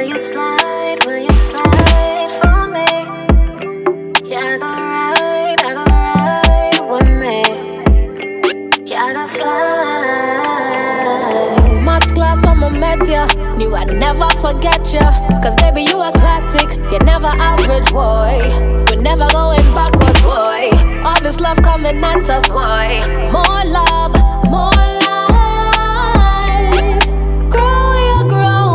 Will you slide for me? Yeah, I go ride with me. Yeah, I go slide. Max class when I met ya, knew I'd never forget ya. Cause baby you a classic, you're never average boy. We're never going backwards boy. All this love coming at us boy. More love, more life. Grow you grow.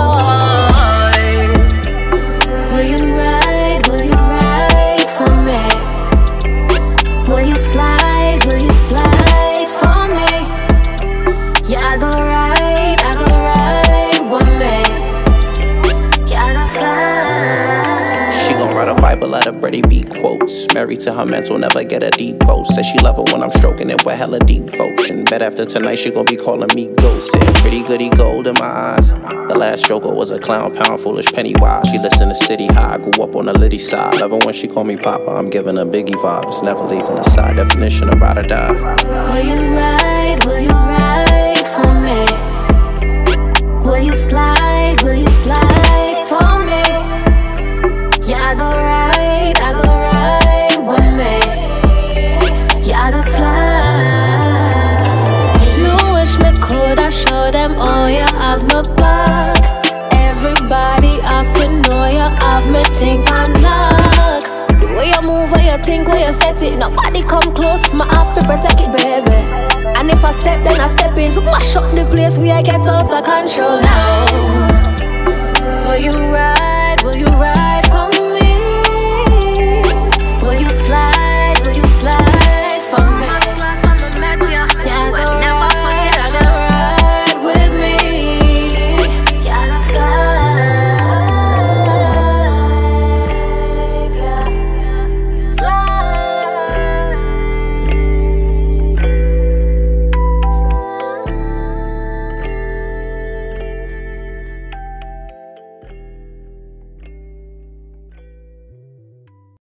Will you ride for me? Will you slide for me? Yeah, I go ride with me. Yeah, I go slide. She gon' write a Bible out of Breddy B quotes. Married to her mental, never get a divorce. Says she love it when I'm stroking it with hella devotion. Bet after tonight she gon' be calling me ghost. Said pretty goody gold in my eyes. The last joker was a clown, pound foolish Pennywise. She listened to City High, grew up on the Liddy side. Love it when she call me Papa, I'm giving her Biggie vibes. Never leaving a side, definition of ride or die. Will you ride for me? Will you slide for me? Yeah, I go ride with me. Yeah, I go slide. No wish me coulda show them all you have my back. Everybody I feel know you have me think and knock. The way you move, where you think, where you set it, nobody come close, my have to protect it, baby. And if I step, then I step in, so mash up the place where I get out of control now.